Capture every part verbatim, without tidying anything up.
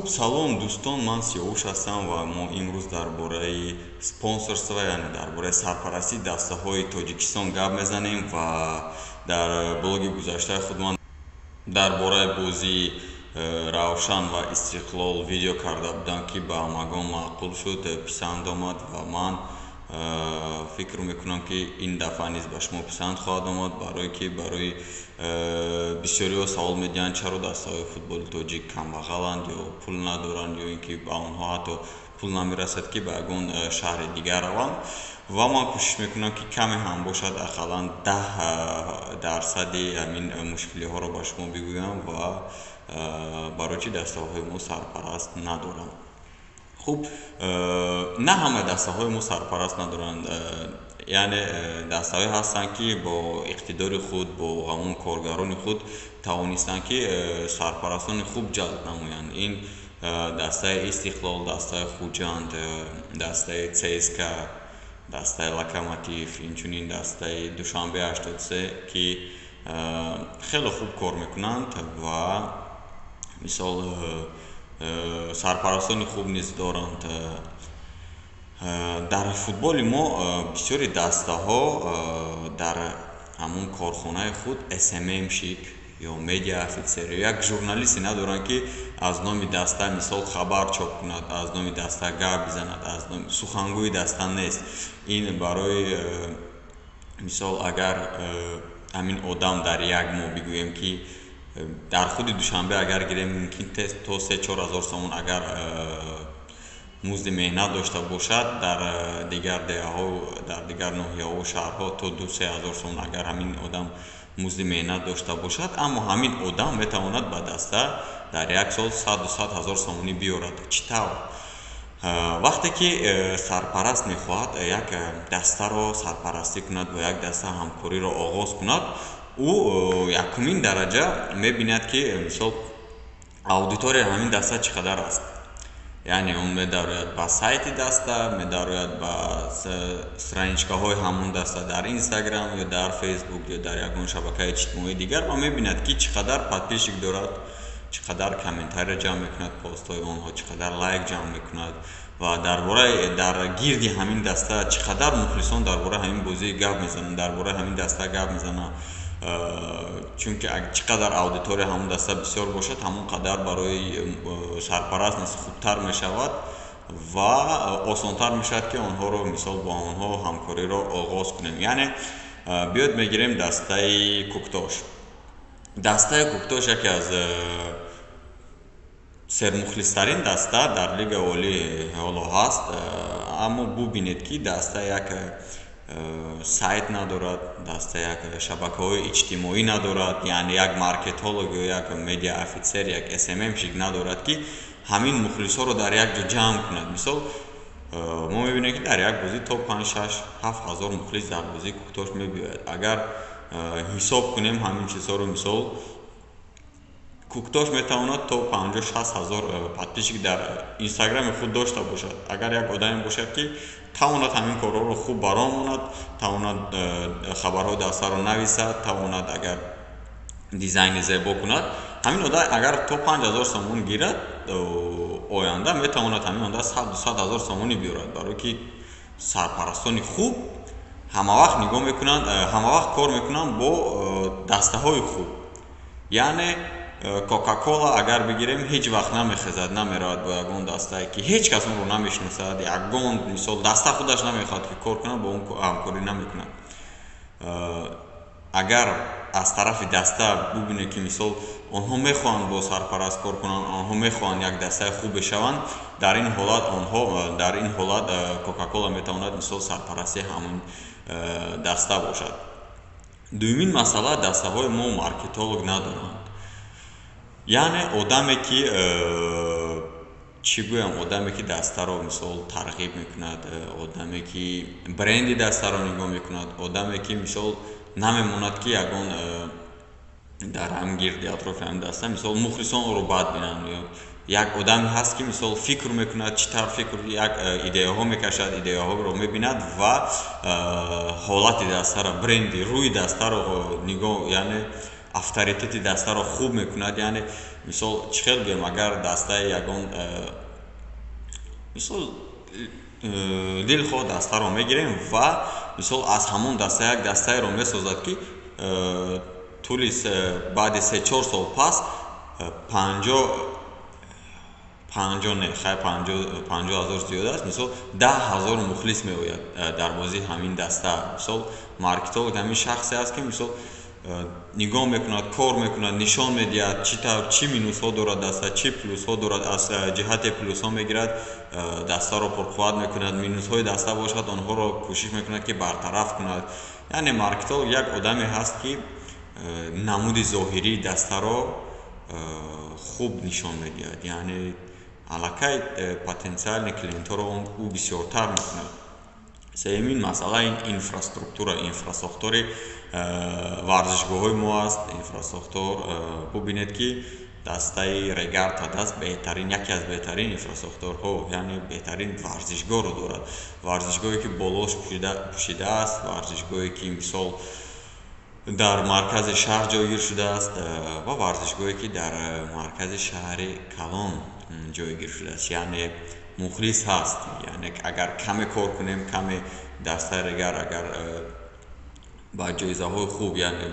Хуб, салом, дӯстон, ман Сиёвуш ҳастам ва мо имрӯз дар бораи спонсорства, яъне дар бораи сарпарастии дастаҳои Тоҷикистон гап мезанем ва дар блоги гузаштаи худ ман дар бораи бозии Равшан ва Истиқлол видео карда будам, ки ба ҳамагон маъқул шуд, писанд омад ва ман фикр мекунам, ки ин дафъа низ ба шумо писанд хоҳад омад, барое ки барои бисёриҳо савол медиҳанд чаро дастаҳои футболи тоҷик камбағаланд ё пул надоранд, ё ин ки ба онҳо ҳатто пул намерасад, ки ба ягон шаҳри дигар раванд. Ва ман кӯшиш мекунам, ки каме ҳам бошад, ақаллан даҳ дарсади ҳамин мушкилиҳоро ба шумо бигӯям ва барои чӣ дастаҳои мо сарпараст надоранд. Хуб, на ҳама дастаҳои мо сарпараст надоранд, яъне дастаҳое ҳастанд, ки бо иқтидори худ, бо ҳамон коргарони худ тавонистанд, ки сарпарастони хуб ҷалб намоянд. Ин дастаи Истиқлол, дастаи Хуҷанд, дастаи ЦСКА, дастаи Локомотив, инчунин дастаи Душанбе ҳаштод и се, ки хеле хуб кор мекунанд ва мисол сарпарастони хуб низ доранд. Дар футболи мо бисёри дастаҳо дар ҳамон корхонаи худ эс эм эм-шик ё медиа офитсер ё як журналисте надоранд, ки аз номи даста мисол хабар чоп кунад, аз номи даста гап бизанад, аз номи сухангӯи даста нест. Ин барои мисол агар ҳамин одам дар як моҳ бигӯем, ки дар худи Душанбе агар гирем, мумкин то се чор ҳазор сомон агар музди меҳнат дошта бошад, дар дигар деҳаҳо, дар дигар ноҳияҳо шаҳрҳо то ду се ҳазор сомон агар ҳамин одам музди меҳнат дошта бошад, аммо ҳамин одам метавонад ба даста дар як сол саду сад ҳазор сомонӣ биёрад. Чӣ тавр? Вақте ки сарпараст мехоҳад як дастаро сарпарастӣ кунад, бо як даста ҳамкориро оғоз кунад, ӯ якумин дараҷа мебинад, ки мисол аудиторияи ҳамин даста чӣ қадар аст. Яъне он медарояд ба сайти даста, медарояд ба страничкаҳои ҳамон даста дар Инстаграм ё дар Фейсбук ё дар ягон шабакаи иҷтимоӣ дигар ва мебинад, ки чӣ қадар подписчик дорад, чӣ қадар комментария ҷамъ мекунад, постҳои онҳо чӣ қадар лайк ҷамъ мекунад ва дар бораи дар гирди ҳамин даста чӣ қадар мухлисон дар бораи ҳамин бозӣ гап мезананд, дар бораи ҳамин даста гап мезананд. Чунки чӣ қадар аудитория ҳамон даста бисёр бошад, ҳамон қадар барои сарпараст низ хубтар мешавад ва осонтар мешавад, ки онҳоро мисол бо онҳо ҳамкориро оғоз кунем. Яъне биёед мегирем дастаи Куктош. Дастаи Куктош яке аз сермухлистарин даста дар лигаи олии ҳоло ҳаст, аммо бубинед, ки даста як сайт надорад, даста як шабакаҳои иҷтимоӣ надорад, яъне як маркетолог ё як медиа офитсер, як эс эм эм-шик надорад, ки ҳамин мухлисҳоро дар як ҷо ҷамъ кунад. Мисол мо мебинем, ки дар як бозӣ то панҷ шаш ҳафт ҳазор мухлис дар бозии Куктош мебиёяд. Агар ҳисоб кунем ҳамин чизҳоро, мисол Куктош метавонад то панҷоҳ шаст ҳазор подписчик дар Инстаграми худ дошта бошад. Агар як одаме бошад, ки тавонад ҳамин корҳоро хуб баромонад, тавонад хабарҳои дастаро нависад, тавонад агар дизайни зебо кунад, ҳамин одам агар то панҷ ҳазор сомон гирад, оянда метавонад ҳамин одам сад ду сад ҳазор сомонӣ биёрад, барое ки сарпарастони хуб ҳамавақт нигоҳ мекунанд, ҳамавақт кор мекунанд бо дастаҳои хуб. Яъне Кока-кола агар бигирем, ҳеҷ вақт намехезад, намеравад бо ягон дастае, ки ҳеҷ кас онро намешиносад, ягон мисол даста худаш намехоҳад, ки кор кунад, бо он ҳамкорӣ намекунад. Агар аз тарафи даста бубине, ки мисол онҳо мехоҳанд бо сарпараст кор кунанд, онҳо мехоҳанд як дастаи хуб бешаванд, дар ин ҳолат онҳо дар ин ҳолат Кока-кола метавонад мисол сарпарасти ҳамон даста бошад. Дуюмин масъала, дастаҳои мо маркетолог надоранд. Яъне одаме, ки чӣ гӯям, одаме, ки дастаро мисол тарғиб мекунад, одаме, ки бренди дастаро нигоҳ мекунад, одаме, ки мисол намемонад, ки ягон дар ҳам гирди атрофи ҳамин даста мисол мухлисон оро бад бинанд. Як одаме ҳаст, ки мисол фикр мекунад, чӣ тавр фикр, як идеяҳо мекашад, идеяҳоро мебинад ва ҳолати дастаро, бренди рӯи дастаро нигоҳ, яъне авторитети дастаро хуб мекунад. Яъне мисол чӣ хел гӯем, агар дастаи ягон мисол дилхоҳ дастаро мегирем ва мисол аз ҳамон даста як дастаеро месозад, ки тӯли баъди се чор сол пас панҷоҳ панҷоҳ не хай панҷоҳ ҳазор зиёд аст, мисол даҳ ҳазор мухлис меояд дар бозии ҳамин даста. Мисол маркетолог ҳамин шахсе аст, ки мисол нигоҳ мекунад, кор мекунад, нишон медиҳад чӣ тавр чӣ минусҳо дорад даста, чӣ плюсҳо дорад, аз ҷиҳати плюсҳо мегирад, дастаро пурқувват мекунад, минусҳои даста бошад онҳоро кӯшиш мекунад, ки бартараф кунад. Яъне маркетолог як одаме ҳаст, ки намуди зоҳирии дастаро хуб нишон медиҳад, яъне аллакай потенсиали клиентҳоро ӯ бисёртар мекунад. Сеюмин масъала ин инфраструктура, инфрасохтори варзишгоҳҳои мо аст. Инфрасохтор бубинед, ки дастаи Регард даст беҳтарин, яке аз беҳтарин инфрасохторҳо, яъне беҳтарин варзишгоҳро дорад. Варзишгоҳе, ки болош пӯшида аст, варзишгоҳе, ки мисол дар маркази шаҳр ҷойгир шудааст ва варзишгоҳе, ки дар маркази шаҳри Калон ҷойгир шудааст. Яъне мухлис ҳаст. Яъне агар каме кор кунем, каме дастаи Регард агар ба ҷоизаҳои хуб, яъне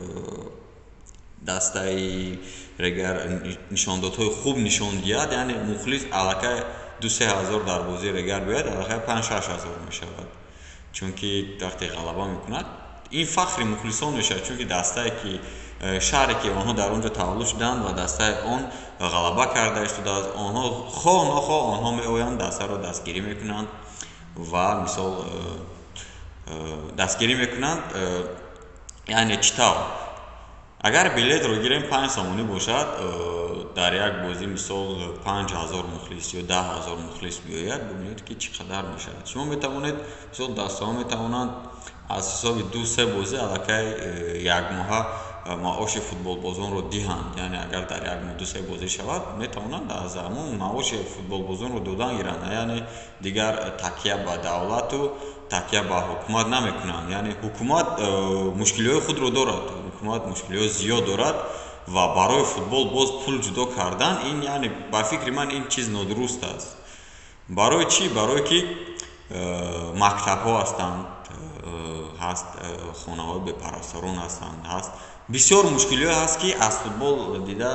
дастаи Регард нишондодҳои хуб нишон диҳад, яъне мухлис аллакай ду се ҳазор дар бозии Регард биёяд, аллакай панҷ шаш ҳазор мешавад. Чунки вақте ғалаба мекунад, ин фахри мухлисон мешавад, чунки дастае, ки шаҳре, ки онҳо дар он ҷо таваллуд шуданд ва дастаи он ғалаба карда иштудааст, онҳо хоҳ нохоҳ онҳо меоянд, дастаро дастгирӣ мекунанд ва мисол дастгирӣ мекунанд. Яъне чӣ тавр? Агар билетро гирем панҷ сомонӣ бошад, дар як бозӣ мисол панҷ ҳазор мухлис ё даҳ ҳазор мухлис биёяд, бубинед, ки чӣ қадар мешавад. Шумо метавонед мисол дастаҳо метавонанд аз ҳисоби ду се бозӣ аллакай якмоҳа маоши футболбозонро диҳанд. Яъне агар дар як моҳ ду се бозӣ шавад, метавонанд аз ҳамон маоши футболбозонро додан гиранд. Яъне дигар такя ба давлату такя ба ҳукумат намекунанд. Яъне ҳукумат мушкилиҳои худро дорад, ҳукумат мушкилиҳои зиёд дорад ва барои футбол боз пул ҷудо кардан, ин яъне ба фикри ман ин чиз нодуруст аст. Барои чӣ? Барое ки мактабҳо ҳастанд, ҳаст хонаҳои бепарасторон ҳастанд, ҳаст бисёр мушкилиҳое ҳаст, ки аз футбол дида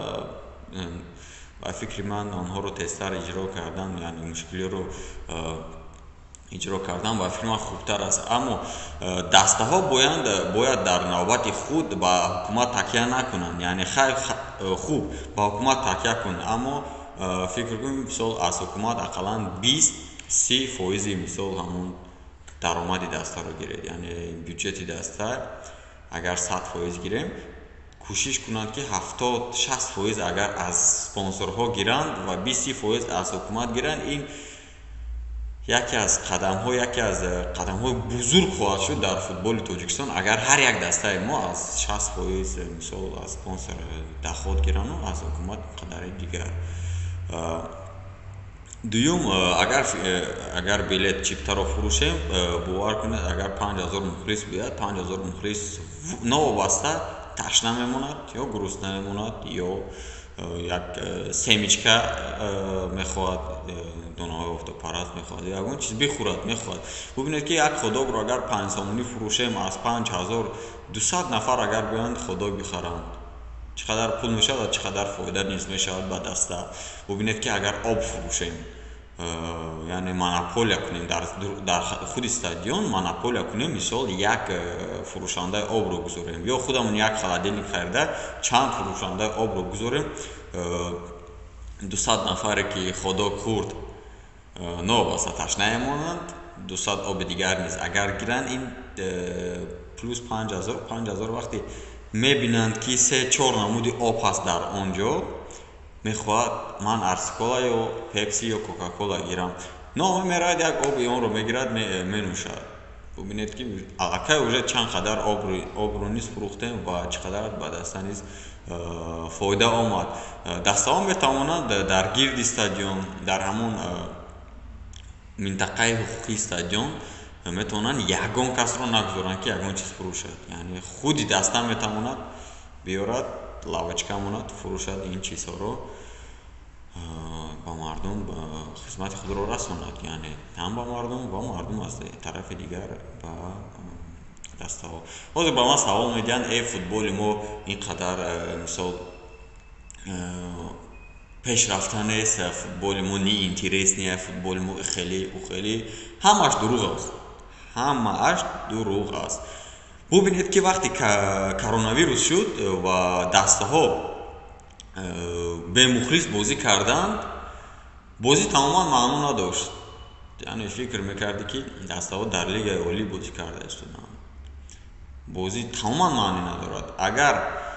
ба фикри ман онҳоро тезтар иҷро кардан, яъне мушкилиҳоро иҷро кардан ба фикри ман хубтар аст. Аммо дастаҳо бояд бояд дар навбати худ ба ҳукумат такя накунанд. Яъне хай хуб ба ҳукумат такя кун, аммо фикр кун мисол аз ҳукумат ақаллан бист си фоизи мисол ҳамон даромади дастаро гиред. Яъне бюджети даста агар сад фоиз гирем, кӯшиш кунанд, ки ҳафтод шаст фоиз агар аз спонсорҳо гиранд ва бист фоиз аз ҳукумат гиранд, ин яке аз қадамҳо яке аз қадамҳои бузург хоҳад шуд дар футболи Тоҷикистон. Агар ҳар як дастаи мо аз шаст фоиз мисол аз спонсор даход гирану аз ҳукумат қадари дигар. Дуюм, агар агар билет чиптаро фурӯшем, бовар кунед, агар панҷ ҳазор мухлис биёяд, панҷ ҳазор мухлис новобаста ташна мемонад ё гурусна мемонад, ё як семичка мехоҳад, донаҳои офтобпараст мехоҳад, ягон чиз бихӯрад мехоҳад. Бубинед, ки як ходобро агар панҷ сомонӣ фурӯшем, аз панҷ ҳазор дусад нафар агар биёянд ходоб бихаранд, чӣ қадар пул мешавад, чӣ қадар фоида низ мешавад ба даста. Бубинед, ки агар об фурӯшем, яъне монополия кунем дар дар худи стадион, монополия кунем, мисол як фурӯшандаи обро гузорем ё худамон як холодильник харида чанд фурӯшандаи обро гузорем, дусад нафаре ки ходоб хӯрд новобаста ташна мемонанд, дусад оби дигар низ агар гиранд, ин плюс панҷ ҳазор панҷ ҳазор вақте мебинанд, ки се чор намуди об ҳаст дар он ҷо, мехоҳад ман арсикола ё пепси ё кока-кола гирам, номе меравад, як оби онро мегирад, менӯшад. Бубинед, ки аллакай уже чанд қадар обро низ фурӯхтем ва чӣ қадар ба даста низ фоида омад. Дастаҳо метавонанд дар гирди стадион, дар ҳамон минтақаи ҳуқуқии стадион метавонанд ягон касро нагузоранд, ки ягон чиз фурӯшад. Яъне худи даста метавонад биёрад лавочкамонад фурӯшад ин чизҳоро ба мардум хизмати худро расонад, яъне ҳам ба мардум ва мардум аз тарафи дигар ба дастаҳо. ҳозир ба ман савол медиҳанд, э футболи мо ин қадар мисол пешрафта нест, футболи мо не интересния, футболи мо хеле у хеле. Ҳамааш дурӯғ аст. Ҳамааш дурӯғ аст. Бубинед ки вақте коронавирус шуд ва дастаҳо бемухлис бозӣ карданд, бозӣ тамоман маъно надошт. Яъне фикр мекарди ки дастаҳо дар лигаи олӣ бозӣ карда истоданд. Бозӣ тамоман маъни надорад. Агар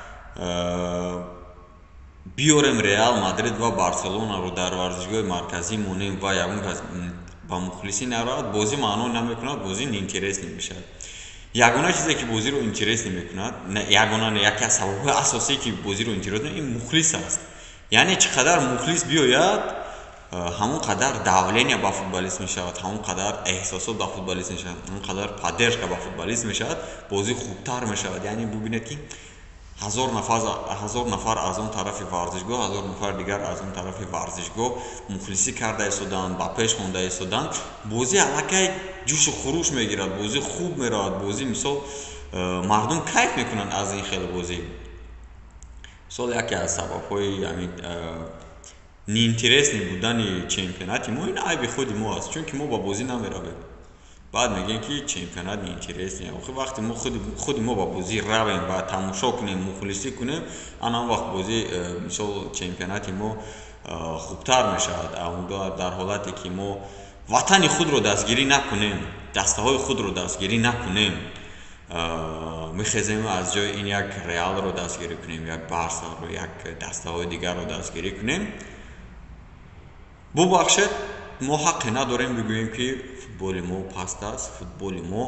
биёрем Реал Мадрид ва Барселонаро дар варзишгоҳи марказӣ монем ва ягон кас ба мухлисӣ нарояд, бозӣ маъно намекунад, бозӣ неинтересный мешавад. Ягона чизе ки бозиро интересный мекунад, ягона яке аз сабабҳои асосие ки бозиро интерес мекунад, ин мухлис аст. Яъне чӣ қадар мухлис биёяд, ҳамон қадар давления ба футболист мешавад, ҳамон қадар эҳсосот ба футболист мешавад, ҳамон қадар поддержка ба футболист мешавад, бозӣ хубтар мешавад. Яъне бубинед ки ҳазор нафар ҳазор нафар аз он тарафи варзишгоҳ, ҳазор нафар дигар аз он тарафи варзишгоҳ мухлисӣ карда истоданд, ба пеш хонда истоданд. Бозӣ аллакай ҷӯшу хуруш мегирад, бозӣ хуб меравад, бозӣ мисол мардум кайф мекунанд аз ин хел бозӣ. Мисол яке аз сабабҳои ҳамин неинтересный будани чемпионати мо ин айби худи мо аст, чунки мо ба бозӣ намеравем. Баъд мегем ки чемпионат неинтересный. Охир вақте мо худи худи мо ба бозӣ равем ва тамошо кунем, мухлисӣ кунем, ан ҳам вақт бозӣ мисол чемпионати мо хубтар мешавад. Дар ҳолате ки мо ватани худро дастгирӣ накунем, дастаҳои худро дастгирӣ накунем, мехезем аз ҷои ин як Реалро дастгирӣ кунем, як Барсаро, як дастаҳои дигарро дастгирӣ кунем, бубахшед, мо ҳаққе надорем бигӯем ки футболи мо паст аст, футболи мо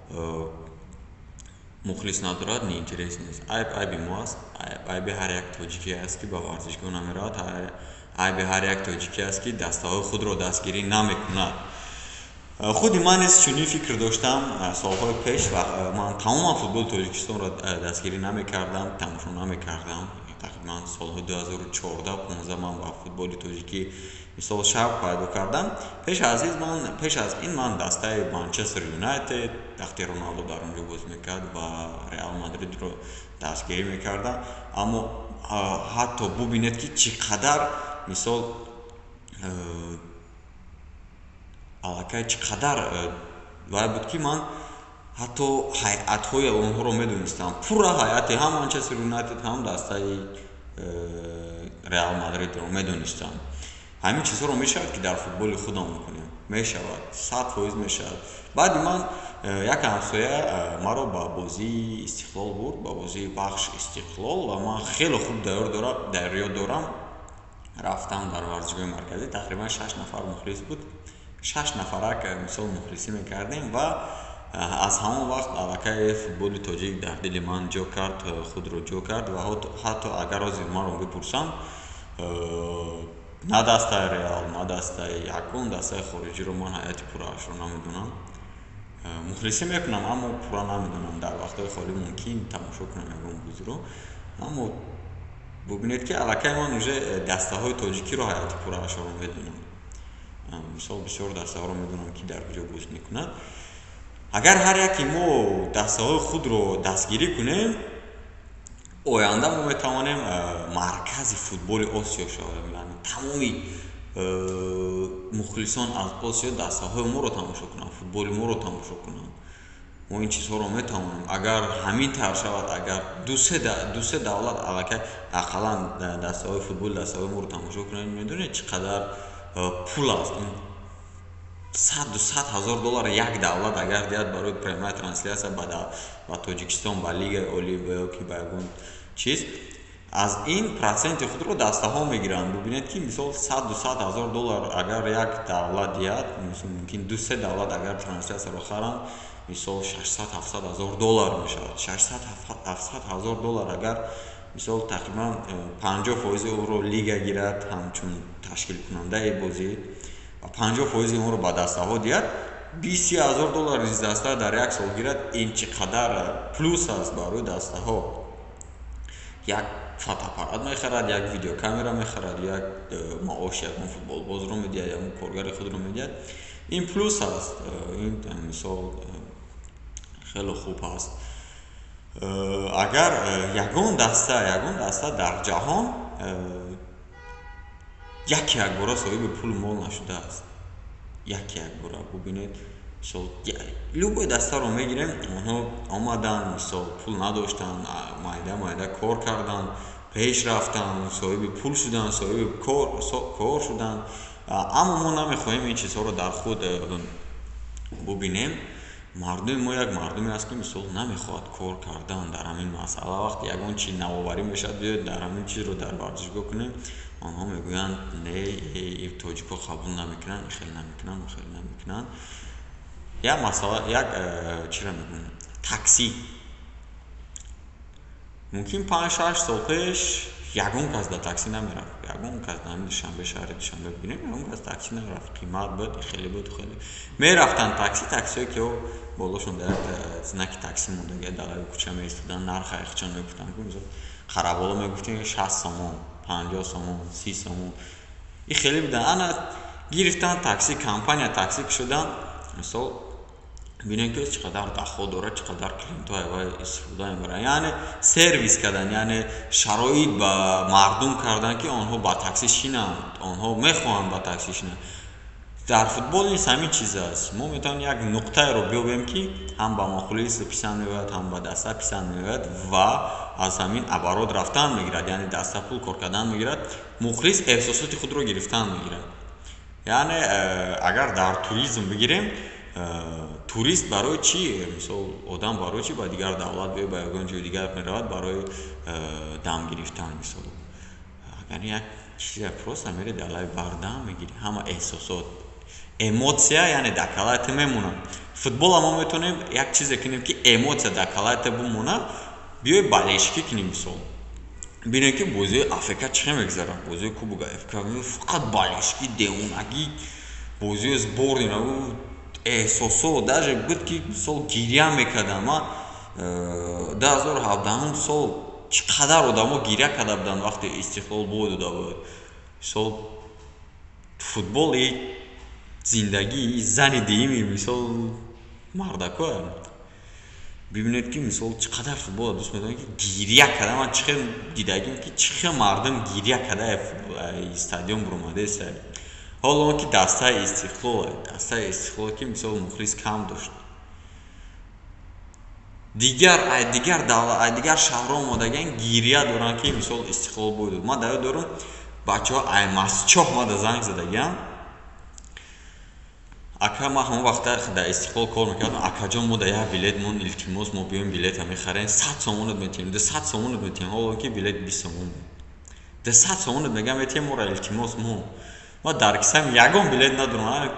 мухлис надорад, неинтерес нест. Айб айби мо аст, айби ҳар як тоҷикӣ аст ки ба варзишгоҳ намеравад, айби ҳар як тоҷикӣ аст ки дастаҳои худро дастгирӣ намекунад. худи ман низ чунин фикр доштам солҳои пеш ва ман тамоман футболи Тоҷикистонро дастгирӣ намекардам, тамошо намекардам. Тақрибан солҳои ду ҳазору чордаҳ понздаҳ ман ба футболи тоҷикӣ мисол шавқ пайдо кардам. Пеш аз ин ман пеш аз ин ман дастаи Манчестер Юнайтед, вақте Роналдо дар онҷо бозӣ мекард, ва Реал Мадридро дастгирӣ мекардам. Аммо ҳатто бубинед ки чӣ қадар мисол аллакай чӣ қадар вай буд ки ман ҳатто ҳайатҳои онҳоро медонистам. Пурра ҳайати ҳам Манчестер Юнайтед, ҳам дастаи Реал Мадридро медонистам. ҳамин чизҳоро мешавад ки дар футболи худамон кунем, мешавад, сад фоиз мешавад. Баъди ман як ҳамсоя маро ба бозии Истиқлол бурд, ба бозии бахш Истиқлол, ва ман хеле хуб дар ёд дорам. Рафтам дар варзишгоҳи марказӣ, тақрибан шаш нафар мухлис буд. шаш нафарак мисол мухлисӣ мекардем ва аз ҳамон вақт аллакай футболи тоҷик дар дили ман ҷо кард, худро ҷо кард. Ва ҳатто агар ҳозир маро бипурсам, на дастаи Реал, на дастаи ягон дастаи хориҷиро ман ҳайати пурраашро намедонам. Мухлисӣ мекунам, аммо пурра намедонам. Дар вақтҳои холӣ мумкин тамошо кунам ягон бозиро, аммо бубинед ки аллакай ман уже дастаҳои тоҷикиро ҳайати пурраашро медонам. Мисол бисёр дастаҳоро медонам ки дар куҷо бозӣ мекунад. Агар ҳар яки мо дастаҳои худро дастгирӣ кунем, оянда мо метавонем маркази футболи Осиё шавем. Яъне тамоми мухлисон аз Осиё дастаҳои моро тамошо кунанд, футболи моро тамошо кунанд. Мо ин чизҳоро метавонем. Агар ҳамин тавр шавад, агар ду се давлат аллакай ақаллан дастаҳои футболи дастаҳои моро тамошо кунанд, медонед чӣ қадар пул аст. саду сад ҳазор доллар як давлат агар диҳад барои прямая транслясия ба Тоҷикистон, ба Лигаи Олӣ ва ёки ба ягон чиз, аз ин проценти худро дастаҳо мегиранд. Бубинед ки мисол саду сад ҳазор доллар агар як давлат диҳад, мисол мумкин ду се давлат агар транслясияро харанд, мисол шашсад ҳафтсад ҳазор доллар мешавад. шашсад ҳафтсад ҳазор доллар агар мисол тақрибан панҷоҳ фоизи онро лига гирад ҳамчун ташкилкунандаи бозӣ ва панҷоҳ фоизи онро ба дастаҳо диҳад, бист ҳазор доллар низ даста дар як сол гирад. Ин чӣ қадар плюс аст барои дастаҳо. як фотоаппарат мехарад, як видеокамера мехарад, як маош ягон футболбозро медиҳад, ягон коргари худро медиҳад. Ин плюс аст, ин мисол хеле хуб аст. Агар ягон даста ягон даста дар ҷаҳон яке як бора соҳиби пул мол нашудааст. Яке як бора бубинед, мисол любой дастаро мегирем, онҳо омадан, мисол пул надоштанд, майда майда кор карданд, пеш рафтанд, соҳиби пул шуданд, соҳиби кор шуданд. Аммо мо намехоҳем ин чизҳоро дар худ бубинем. Мардуми мо як мардуме аст ки мисол намехоҳад кор кардан дар ҳамин масъала. Вақте ягон чи навоварӣ мешавад, биёед дар ҳамин чизро дар варзишгоҳ кунем, онҳо мегӯянд не, тоҷикҳо қабул намекунанд, хеле намекунанд, хеле намекунанд. Як масъала, як чира мегӯям, такси. Мумкин панҷ шаш сол пеш ягон кас дар такси намерафт. Ягон кас дар Душанбе, шаҳри Душанбе бинем, ягон кас такси намерафт. Қимат буд, хеле буд, хеле. Мерафтанд такси, таксиҳое ки болошон дар знаки такси мондаги далаи кӯча меистоданд, нархи айхчон мегуфтанд, ки мисол хараболо мегуфтем шаст сомон, панҷоҳ сомон, си сомон. И хеле будан. Ана гирифтан такси, компания такси шудан, мисол бинем ки чӣ қадар доход дорад, чӣ қадар клиентҳо айвай истифода мебаранд. Яъне сервис кардан, яъне шароит ба мардум кардан, ки онҳо ба такси шинанд, онҳо мехоҳанд ба такси шинанд. Дар футбол ин ҳамин чиз аст. Мо метавонем як нуқтаеро биёбем, ки ҳам ба мухлис писанд меояд, ҳам ба даста писанд меояд ва аз ҳамин оборот рафтан мегирад, яъне даста пул кор кардан мегирад, мухлис эҳсосоти худро гирифтан мегирад. Яъне агар дар туризм бигирем, турист барои чӣ, мисол одам барои чӣ ба дигар давлат биёяд, ба ягон ҷои дигар меравад, барои дам гирифтан. Мисол агар як чизе просто мере далаи бардам мегири, ҳама эҳсосот, эмоция, яъне дакалайта мемонад. Футбол мо метавонем як чизе кунем, ки эмоция дакалайта бимонад, биёй балешки кунем. Мисол бинем ки бозии Африка чӣ мегзарад, бозии Кубоки Африка фақат балешки, девонагӣ, бозии сборни эҳсосот, даже буд ки мисол гирья мекарданд. Ман ду ҳазору ҳабдаҳум сол чӣ қадар одамо гирья карда буданд вақте истиқлол бой дода буд. Мисол футбол и зиндагӣ, и зани диими мисол мардакоя. Бибинед ки мисол чӣ қадар футболро дӯст медоранд, ки гирья карда. Ман чӣ хел дидагим, ки чӣ хел мардум гирья карда стадион буромадааст. ҳоло он ки дастаи истиқлол, дастаи истиқлол ки мисол мухлис кам дошт. Дигар ай дигар давлат, ай дигар шаҳрҳо омадаган гирья доранд, ки мисол истиқлол бой дод. Ман даё дорум бачаҳо ай масчоҳ мада занг задаган. Ака ма ҳамон вақта дар истиқлол кор мекардам. Акаҷон мо да як билет мон илтимос мо биём билета мехарем, сад сомонот метиҳем, дусад сомонот метиҳем, ҳоло ки билет бист сомон буд. дусад сомонот мегам метиҳем, мора илтимос мо. Ма дар кисам ягон билет надорам.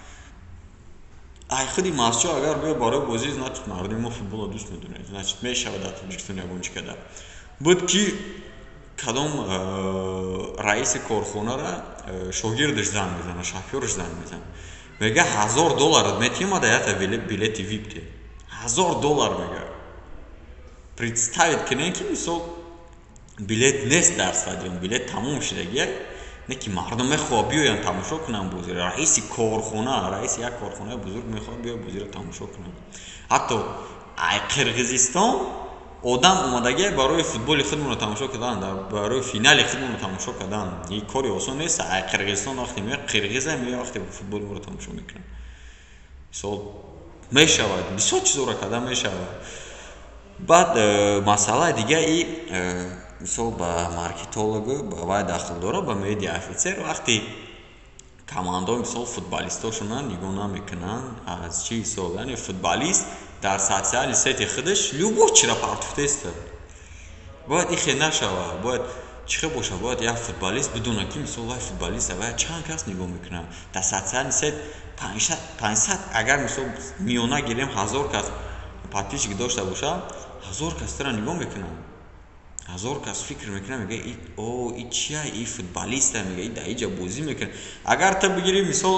Ай худи масчоҳ агар биё барои бозӣ, значит мардуми мо футболро дӯст медорем, значит мешавад дар Тоҷикистон ягон чӣ кадар. Буд ки кадом раиси корхонара шогирдаш занг мезанад, шофёраш занг мезанад. Мега ҳазор долларот метиҳем, ма да якта билети вип де. ҳазор доллар мега. Представит кунем, ки мисол билет нест дар стадион, билет тамом шудагия. Не ки мардум мехоҳад биёянд тамошо кунанд бозӣ. Раиси корхона, раиси як корхонаи бузург мехоҳад биёяд бозиро тамошо кунанд. Ҳатто ай Қирғизистон одам омадагия барои футболи худмонро тамошо кардан, барои финали худмонро тамошо кардан. Ин кори осон нест. Ай Қирғизистон вақте меояд, қирғиза меояд вақте футболи моро тамошо мекунад. Мисол мешавад, бисёр чизҳоро карда мешавад. Баъд масъалаи дига и мисол ба маркетологу ба вай дахл дора, ба медиа офитсер. Вақте командо мисол футболисто шунанд, нигоҳ намекунанд аз чӣ ҳисоб, яъне футболист дар социали сети худаш любой чиро партуфтеста. Бояд ин хел нашавад, бояд чӣ хел бошад, бояд як футболист бидонад, ки мисол вай футболист, вай чанд кас нигоҳ мекунад. Дар социали сет панҷсад, агар мисол миёна гирем ҳазор кас подписчик дошта бошад, ҳазор кас тара нигоҳ мекунад. ҳазор кас фикр мекунад, мега о и чия, и футболиста, мега и дар иҷа бозӣ мекунад. Агар та бигирӣ мисол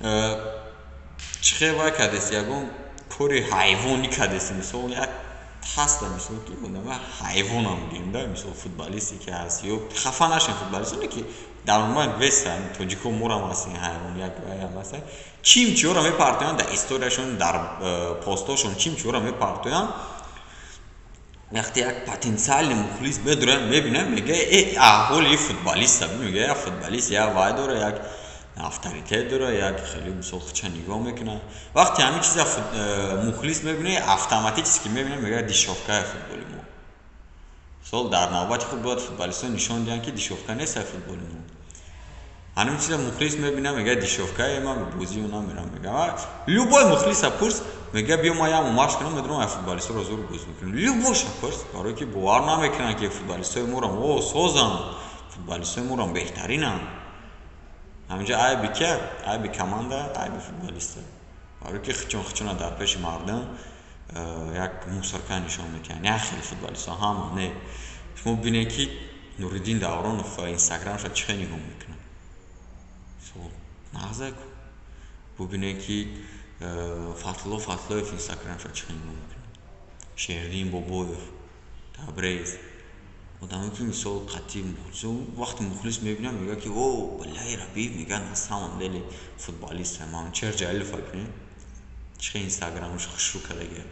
чӣ хел вай кардест, ягон кори ҳайвонӣ кардест, мисол як هست مثل که بودم و حیوانم میگیم ده مثل فوتبالیستی که هست یا خفه نشین فوتبالیست نه که در اون وستن توجیکو مورم هست این حیوان یک هم هست چیم چی رو میپرتویان در استوریشون در پستاشون چیم چی رو میپرتویان وقتی یک پتانسیل مخلص بدره میبینه میگه ای احوال این فوتبالیست میگه یا فوتبالیست یا وای داره یک افطاریته داره یک خیلی مسخ چه نگاه میکنه وقتی همین چیزا مخلص میبینه اتوماتیک چیزی که میبینه میگه دیشوفکای فوتبالی ما سال در نوبت خود باید فوتبالیستا نشون دهن که دیشوفکا نیست فوتبالی ما همین چیزا مخلص میبینه میگه دیشوفکای ما به بازی اونا میرم میگه любой مخلص پرس میگه بیا ما یه مارش کنم میدونم فوتبالیستا رو زور بازی میکنه любой پرس برای که باور نمیکنن که فوتبالیستای ما رو او سوزن فوتبالیستای ما رو بهترینن همینجا ای بی که ای بی کمانده ای بی فوتبالیسته برای که خچون خچون در پیش مردم یک موسرکه نشان میکنن نه خیلی فوتبالیستا هم نه شما ببینید که نوریدین دوران و اینستاگرام شد چه نگاه میکنن سو نازه کو ببینید که فاطلو فاطلو в اینستاگرام شد چه نگاه میکنن شهردین بابویف تبریز آدمی که مثال قطعی مخلص وقتی مخلص میبینم میگه که او والله ربی میگن هستم دلی فوتبالیست هم چهر جایل فکر چه اینستاگرامش خشو کرده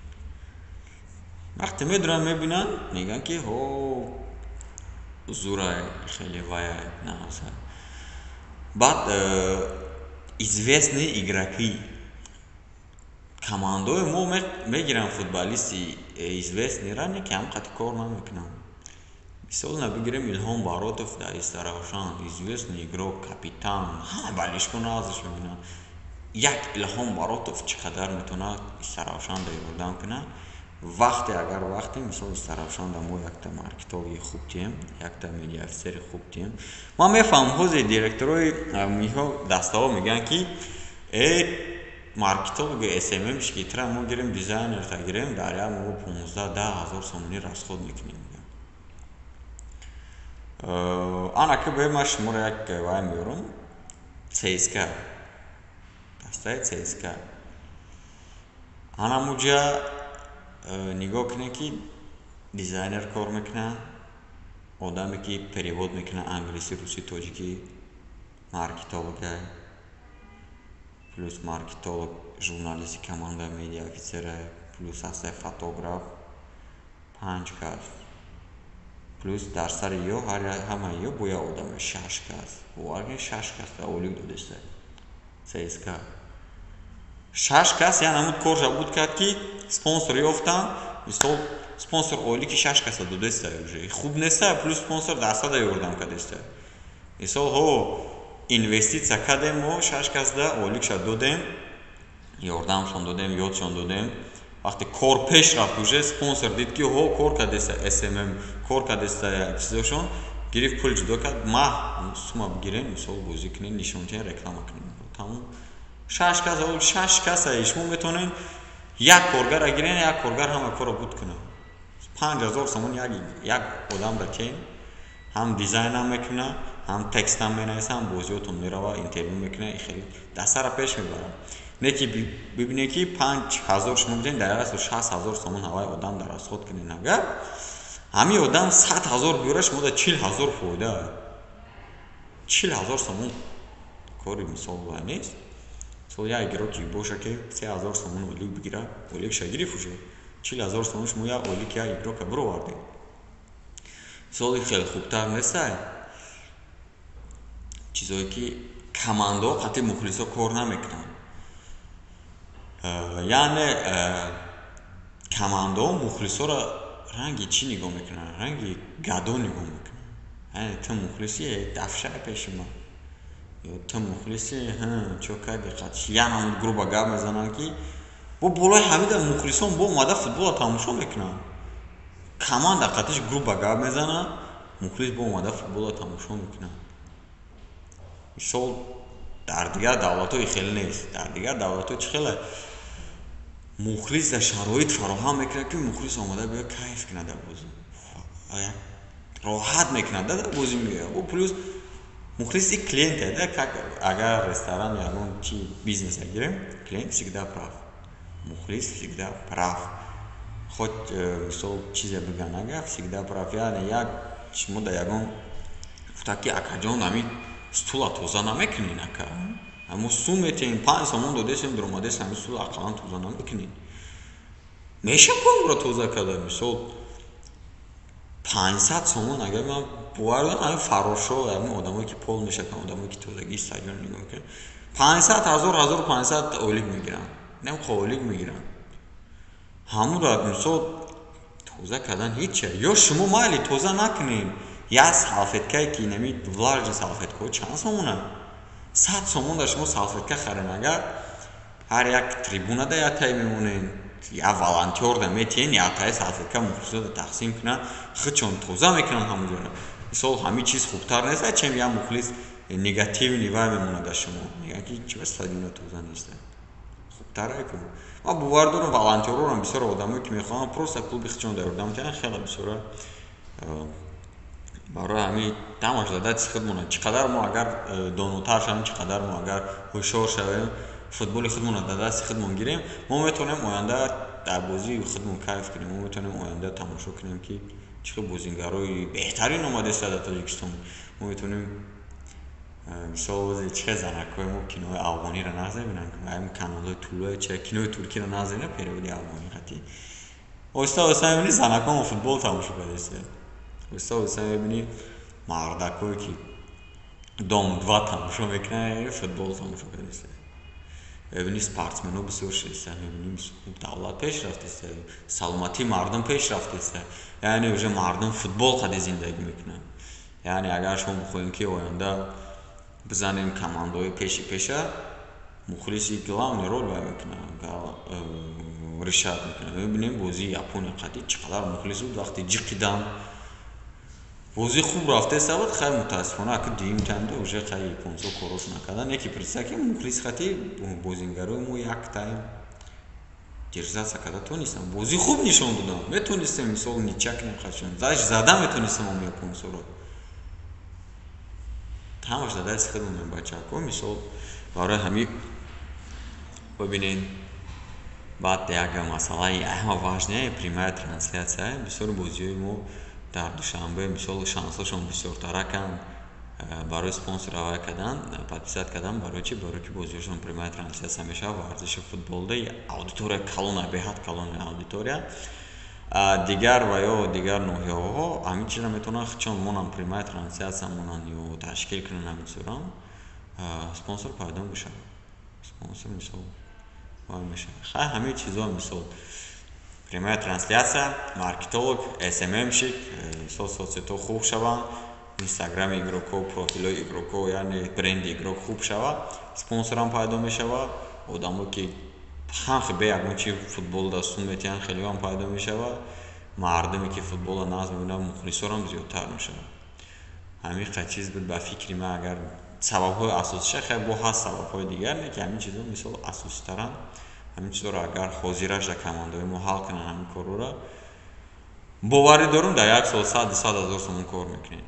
وقتی میدونم میبینن میگن که هو زورای خیلی وای نه بعد известные игроки командой ما میگیرن فوتبالیستی известный رانی که هم قطع کار نمیکنن مثال نبگیریم الهام باراتوف در استراشان известный игрок کاپیتان همه بالشکن ازش میبینن یک الهام باراتوف چقدر میتونه استراشان در یوردن کنه وقتی اگر وقتی مثال استراشان در ما یک تا مارکتوری خوب تیم یک تا میدیا افسر خوب تیم ما میفهم حوزه دیرکتوری میها دستا میگن که ای مارکتولوگ اس ام امش که تر ما گیریم دیزاینر تا گیریم در یا ما پانزده ده هزار سومونی راسخود میکنیم آنا که به ما شماره یک وای میارم سیسکا دسته سیسکا آنا موجا نگاه کنه که دیزاینر کار میکنه آدمی که پریواد میکنه انگلیسی روسی تاجیکی مارکتولوگه پلوس مارکتولوگ ژورنالیستی کمانده میدیا افیسره پلوس هسته فوتوگراف پنج کس پلوس در سر یو هر همه یو بویا آدم شش کس و اگه شش کس در اولیگ دودسته سیسکا شش کس یعنی همون کارش بود کرد که سپانسر یافتن مثال سپانسر اولی که شش کس دودسته خوب نیسته پلوس سپانسر درصد یوردم کردسته مثال هو اینوستیسیا کردیم و شش کس ده اولیگ شد دادیم یاردمشون دادیم یادشون دادیم وقتی کار پیش رفت بوده سپانسر دید که هو کار کردسته اس ام ام کار کردسته چیزاشون گرفت پول جدا کرد ما سوما بگیریم مثال بازی کنین نشون چه رکلام کنیم تمام شش کس اول شش کس ایشون میتونن یک کارگر اگرین یک کارگر همه کارو بود کنه پنج هزار سومون یک یک آدم رکین هم دیزاین هم میکنه هم تکست هم مینویسه هم بازیاتون میروه اینترویو میکنه خیلی دست را پیش میبره نه که ببینه که پنج هزار شما بدین در اصل شصت هزار سومون هوای آدم در از خود کنین اگر همین آدم صد هزار بیارش مده چهل هزار فایده چهل هزار سومون کاری مثال باید نیست سال یا اگر که باشه که سه هزار سومون اولیگ بگیره اولیگ شگیری فوشه چهل هزار سومون شما یا اولیگ یا اگر که برو وردی سالی خیلی خوبتر نیسته چیزایی که کماندا قطعی مخلصا کار نمیکنن یعنی کماندا مخلصا را رنگی چی نگاه میکنن رنگی گدو نگاه میکنن یعنی تو مخلصی دفشه پیش ما یا تو مخلصی ها چوکا دقت یعنی همون گروه گپ میزنن که با بالای همه مخلصان با اومده فوتبال تماشا میکنن کماندا قطعش گروه گپ میزنن مخلص با اومده فوتبال تماشا میکنن مثال در دیگر دولت‌های خیلی نیست در دیگر دولت‌ها چه خیلی مخلص در شرایط فراهم میکنه که مخلص آمده بیا کیف کنه در بازی راحت میکنه در بازی میگه و پلوس مخلص یک کلینت ده که اگر رستوران یا اون چی بیزنس اگریم کلینت всегда прав مخلص всегда прав хоть мисол чизе биган агар всегда прав, яъне як шумо дар ягон гуфта ки акаҷон ҳамин стула тоза намекунин ака. Аммо сум метиҳин панҷ сомон додесем дуромадес ҳамин стула ақаллан тоза намекунин. Меша корро тоза карда мисол панҷсад сомон агар ман бовар дорам ҳамин фарошо ҳамин одамое ки пол мешакан одамое ки тозагии стадион нигоҳ мекунанд панҷсад ҳазор ҳазору панҷсад олиг мегиранд нем қолиг мегиранд ҳамура мисол тоза кардан ҳече ё шумо майли тоза накунем як салфеткае ки нами влажни салфеткаҳо чанд сомона сад сомон дар шумо салфетка харен агар ҳар як трибунада яктае мемонен я волонтёр да метиҳен яктае салфетка мухлисода тақсим кунанд хичон тоза мекунанд ҳамуҷора мисол ҳамин чиз хубтар нест чем як мухлис негативни нивай мемонад дар шумо мегаки чива стадиона тоза нест хубтарае ку ман бовар дорам волонтёрорам бисёр одамое ки мехоҳанд просто клуби хичон дар ёрдам кунанд хеле бисёра барои ҳамин тамош дада худ монад чӣ қадар мо агар донотар шавем чӣ қадар мо агар ҳушёр шавем футболи худмон дар дасти худмон гирем мо метавонем оянда дар бозии худмон кайф кунем мо метавонем оянда тамошо кунем ки чӣ хел бозингарои беҳтарин омадааст дар тоҷикистон мо метавонем мисол бози чӣ хел занакҳои мо кинои афғониро нағз мебинанд ҳамин каналҳои тулӯи чӣ кинои туркиро нағз мебинанд переводи афғонӣ хати оҳиста оҳиста мебинӣ занакҳо футбол тамошо кардаст оҳиста оҳиста мебинӣ мардакое ки дом два тамошо мекунанд футбол тамошо кардаст мебинӣ спортсмено бисёр шидаста мебинӣ давлат пеш рафтаста саломатии мардум пеш рафтаста яъне уже мардум футбол хади зиндагӣ мекунанд яъне агар шумо бихоҳем ки оянда бизанем командаҳои пеши пеша мухлиси главный роль бай мекунад ришад мекунад мебинем бозии япония қати чӣ қадар мухлис буд вақте ҷиқидан бозӣ хуб рафтаста буд хай мутаассифона ака дуюм таймда уже хай японцо корош накардан неки представ ки мухлис хати бозингарои мо як тайм держаться карда тонистам бозӣ хуб нишон додан метонистем мисол ничак намхачон заш зада метонистем ом японцоро тамош дада худмон бачако мисол барои ҳамин бибинен баъд як масъалаи аҳма важне прямая трансляция бисёр бозиҳои мо дар душанбе мисол шансҳошон бисёртаракан барои спонсор ҳавая кардан подписат кардан барои чи барои ки бозиҳошон прямая трансляция мешавад варзиши футболда аудитория калона беҳад калони аудитория дигар ва ё дигар ноҳияҳо ҳамин чизро метавонанд чон монан прямая трансляция монанд ё ташкил кунанд ҳамин сурам спонсор пайдо мешавад спонсор мисол вай мешавад хай ҳамин чизҳо мисол прямая трансляция маркетолог эсэмэмшик мисол соцсетҳо хуб шаванд инстаграми игрокҳо профилҳои игрокҳо яъне бренди игрок хуб шавад спонсорам пайдо мешавад одамое ки ҳам бе ягон чи футбол дастун метиҳанд хелеам пайдо мешавад мардуме ки футбола нағз мебинанд мухлисорам зиёдтар мешавад ҳамин қа чиз буд ба фикри ман агар сабабҳои асосиша хел бо ҳаст сабабҳои дигар не ки ҳамин чизҳо мисол асоситаранд ҳамин чизҳоро агар ҳозираш дар командаҳои мо ҳал кунанд ҳамин корро боварӣ дорам дар як сол сад дусад ҳазор сомон кор мекунем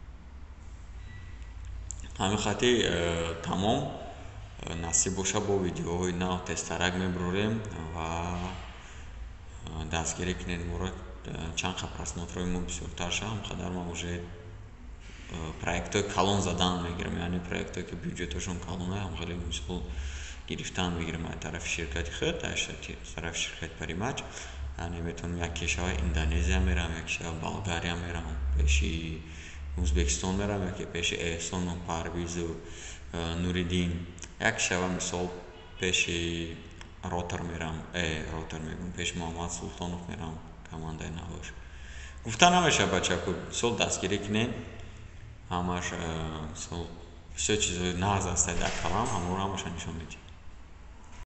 ҳамин хати тамом насиб боша бо видеоҳои нав тезтарак мебурорем ва дастгирӣ кунед моро чанд қа просмотрҳои мо бисёртар шавад ҳамқадар ман уже проектҳои калон задан мегирам яъне проектҳое ки бюджетҳошон калон ҳам хеле мисол гирифтан мегирам аз тарафи ширкати худ аз тарафи ширкати паримач яъне метавонам як кишвар индонезия мерам як кишвар болгария мерам пеши ӯзбекистон мерам яке пеши эҳсону парвизу нуриддин як кишвар мисол пеши ротар мерам э ротар мегӯям пеши муҳаммад султонов мерам командаи навош гуфта намешавад бачако мисол дастгирӣ кунед ҳамаш мисол бисёр чизҳои нағз аст дар калам ҳамаро ҳамаша нишон медиҳем